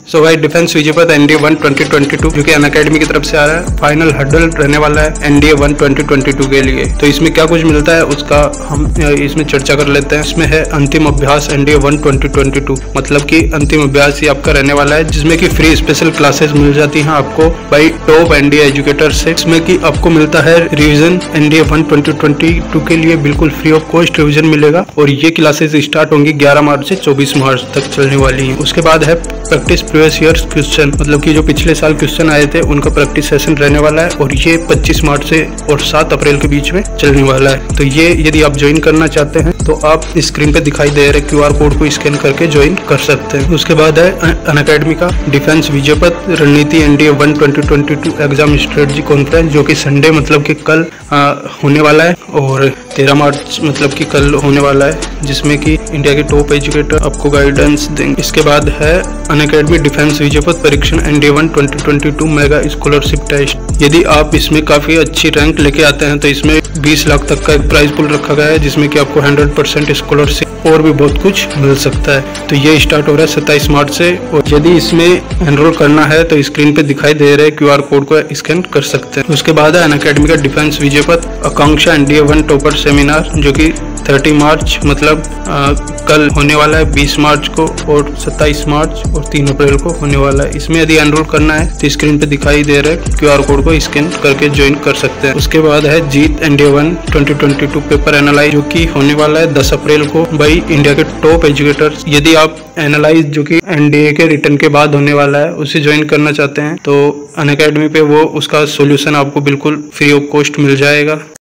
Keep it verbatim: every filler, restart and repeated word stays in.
सो भाई डिफेंस विजेपत NDA one twenty twenty two जो कि अनअकैडमी की तरफ से आ रहा है, फाइनल हर्डल रहने वाला है NDA one twenty twenty two के लिए। तो इसमें क्या कुछ मिलता है उसका हम इसमें चर्चा कर लेते हैं। इसमें है अंतिम अभ्यास NDA one twenty twenty two, मतलब कि अंतिम अभ्यास ही आपका रहने वाला है, जिसमें कि फ्री स्पेशल क्लासेस मिल जाती हैं आपको भाई टॉप एनडीए एजुकेटर से। इसमें कि आपको मिलता है revision NDA one twenty twenty two के लिए बिल्कुल फ्री ऑफ कॉस्ट रिवीजन मिलेगा, और ये क्लासेस स्टार्ट होंगी ग्यारह मार्च से चौबीस मार्च तक चलने वाली हैं। उसके बाद है प्रैक्टिस प्रीवियस ईयर्स क्वेश्चन, मतलब कि जो पिछले साल क्वेश्चन आए थे उनका प्रैक्टिस सेशन रहने वाला है, और ये पच्चीस मार्च से और सात अप्रैल के बीच में चलने वाला है। तो ये यदि आप ज्वाइन करना चाहते हैं तो आप स्क्रीन पे दिखाई दे रहे क्यूआर कोड को स्कैन करके ज्वाइन कर सकते हैं। उसके बाद है अनअकैडमी का डिफेंस विजेपत रणनीति NDA one twenty twenty two exam strategy conference, जो कि संडे मतलब कि कल आ, होने वाला है, और तेरह मार्च मतलब कि कल होने वाला है, जिसमें कि इंडिया के टॉप एजुकेटर आपको गाइडेंस देंगे। इसके बाद है अनअकैडमी डिफेंस विजेपत परीक्षण NDA one twenty twenty two mega scholarship test. यदि आप इसमें काफी अच्छी रैंक लेके आते हैं तो इसमें बीस लाख तक का एक प्राइज पुल रखा गया है, जिसमें कि आपको हंड्रेड परसेंट स्कॉलरशिप और भी बहुत कुछ मिल सकता है। तो ये स्टार्ट हो रहा है सत्ताईस मार्च से, और यदि इसमें एनरोल करना है तो स्क्रीन पे दिखाई दे रहे क्यूआर कोड को स्कैन कर सकते हैं। उसके बाद है अनअकैडमी का डिफेंस विजेपत आकांक्षा एनडीए वन टॉपर सेमिनार, जो कि तीस मार्च मतलब आ, कल होने वाला है, बीस मार्च को और सत्ताईस मार्च और तीन अप्रैल को होने वाला है। इसमें यदि एनरोल करना है तो स्क्रीन पे दिखाई दे रहे क्यूआर कोड को स्कैन करके ज्वाइन कर सकते हैं। उसके बाद है जीत NDA one twenty twenty two paper analyse, जो कि होने वाला है दस अप्रैल को भाई इंडिया के टॉप एजुकेटर्स। यदि आप एनालाइज जो कि एनडीए के रिटर्न के बाद होने वाला है उसे ज्वाइन करना चाहते हैं तो अनअकैडमी पे वो उसका सोल्यूशन आपको बिल्कुल फ्री ऑफ कॉस्ट मिल जाएगा।